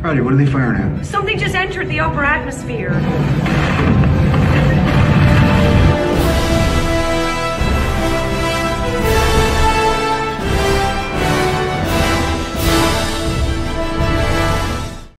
Roddy, what are they firing at? Something just entered the upper atmosphere.